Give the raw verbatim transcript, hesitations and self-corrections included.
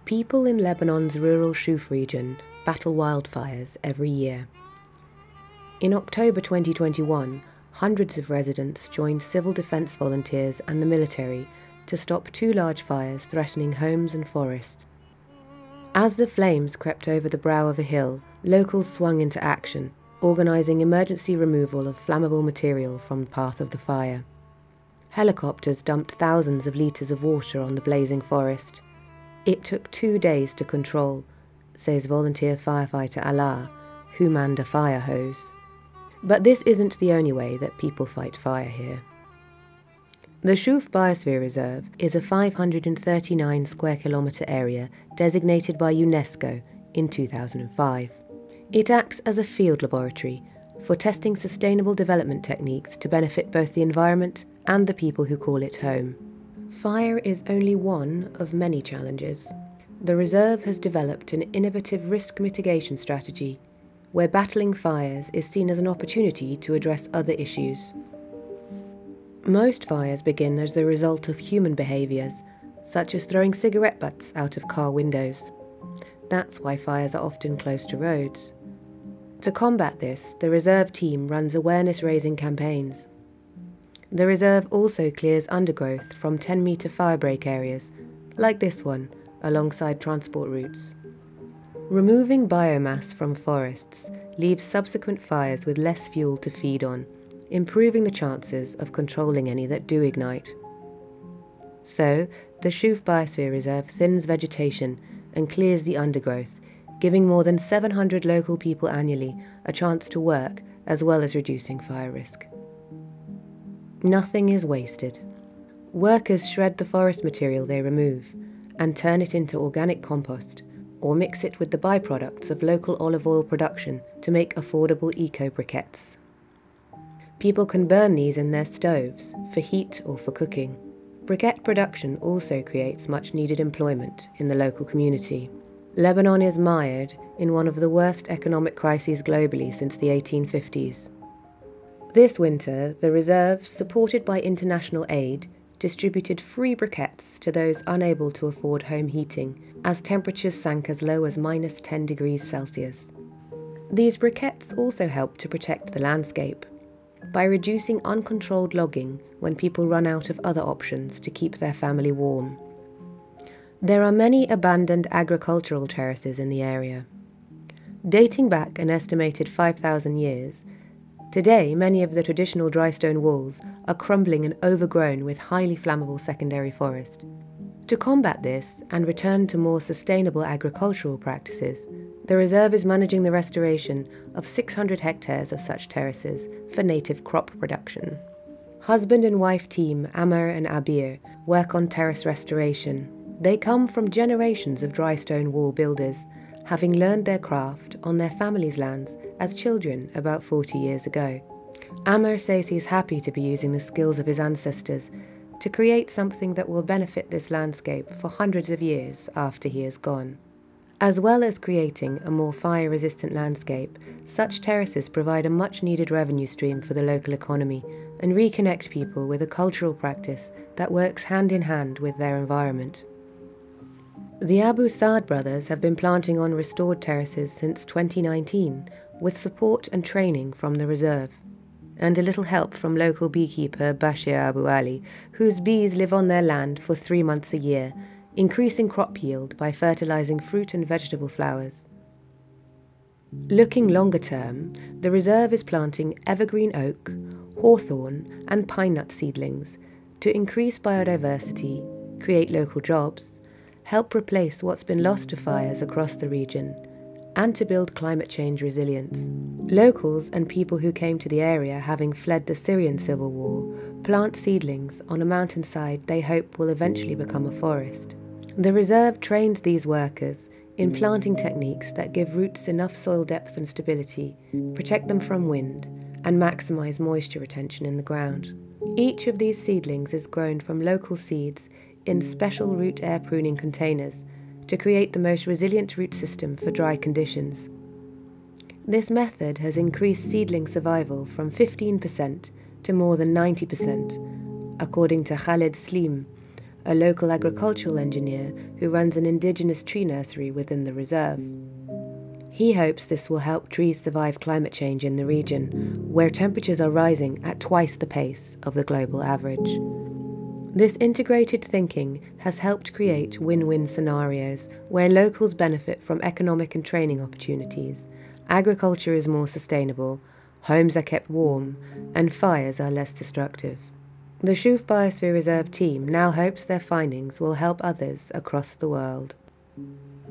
People in Lebanon's rural Shouf region battle wildfires every year. In October twenty twenty-one, hundreds of residents joined civil defence volunteers and the military to stop two large fires threatening homes and forests. As the flames crept over the brow of a hill, locals swung into action, organising emergency removal of flammable material from the path of the fire. Helicopters dumped thousands of litres of water on the blazing forest. It took two days to control, says volunteer firefighter Allah, who manned a fire hose. But this isn't the only way that people fight fire here. The Shouf Biosphere Reserve is a five hundred thirty-nine square kilometre area designated by UNESCO in two thousand five. It acts as a field laboratory for testing sustainable development techniques to benefit both the environment and the people who call it home. Fire is only one of many challenges. The reserve has developed an innovative risk mitigation strategy where battling fires is seen as an opportunity to address other issues. Most fires begin as the result of human behaviours, such as throwing cigarette butts out of car windows. That's why fires are often close to roads. To combat this, the reserve team runs awareness-raising campaigns. The reserve also clears undergrowth from ten metre firebreak areas, like this one, alongside transport routes. Removing biomass from forests leaves subsequent fires with less fuel to feed on, improving the chances of controlling any that do ignite. So, the Shouf Biosphere Reserve thins vegetation and clears the undergrowth, giving more than seven hundred local people annually a chance to work as well as reducing fire risk. Nothing is wasted. Workers shred the forest material they remove and turn it into organic compost or mix it with the byproducts of local olive oil production to make affordable eco-briquettes. People can burn these in their stoves for heat or for cooking. Briquette production also creates much-needed employment in the local community. Lebanon is mired in one of the worst economic crises globally since the eighteen fifties. This winter, the reserve, supported by international aid, distributed free briquettes to those unable to afford home heating as temperatures sank as low as minus ten degrees Celsius. These briquettes also help to protect the landscape by reducing uncontrolled logging when people run out of other options to keep their family warm. There are many abandoned agricultural terraces in the area. Dating back an estimated five thousand years, today many of the traditional dry stone walls are crumbling and overgrown with highly flammable secondary forest. To combat this and return to more sustainable agricultural practices, the reserve is managing the restoration of six hundred hectares of such terraces for native crop production. Husband and wife team Amr and Abir work on terrace restoration. They come from generations of dry stone wall builders, having learned their craft on their family's lands as children about forty years ago. Amr says he's happy to be using the skills of his ancestors to create something that will benefit this landscape for hundreds of years after he is gone. As well as creating a more fire-resistant landscape, such terraces provide a much-needed revenue stream for the local economy and reconnect people with a cultural practice that works hand-in-hand with their environment. The Abu Saad brothers have been planting on restored terraces since twenty nineteen, with support and training from the reserve, and a little help from local beekeeper Bashir Abu Ali, whose bees live on their land for three months a year, increasing crop yield by fertilizing fruit and vegetable flowers. Looking longer term, the reserve is planting evergreen oak, hawthorn and pine nut seedlings to increase biodiversity, create local jobs, help replace what's been lost to fires across the region, and to build climate change resilience. Locals and people who came to the area having fled the Syrian civil war plant seedlings on a mountainside they hope will eventually become a forest. The reserve trains these workers in planting techniques that give roots enough soil depth and stability, protect them from wind, and maximise moisture retention in the ground. Each of these seedlings is grown from local seeds in special root air pruning containers to create the most resilient root system for dry conditions. This method has increased seedling survival from fifteen percent to more than ninety percent, according to Khalid Slim, a local agricultural engineer who runs an indigenous tree nursery within the reserve. He hopes this will help trees survive climate change in the region, where temperatures are rising at twice the pace of the global average. This integrated thinking has helped create win-win scenarios where locals benefit from economic and training opportunities, agriculture is more sustainable, homes are kept warm, and fires are less destructive. The Shouf Biosphere Reserve team now hopes their findings will help others across the world.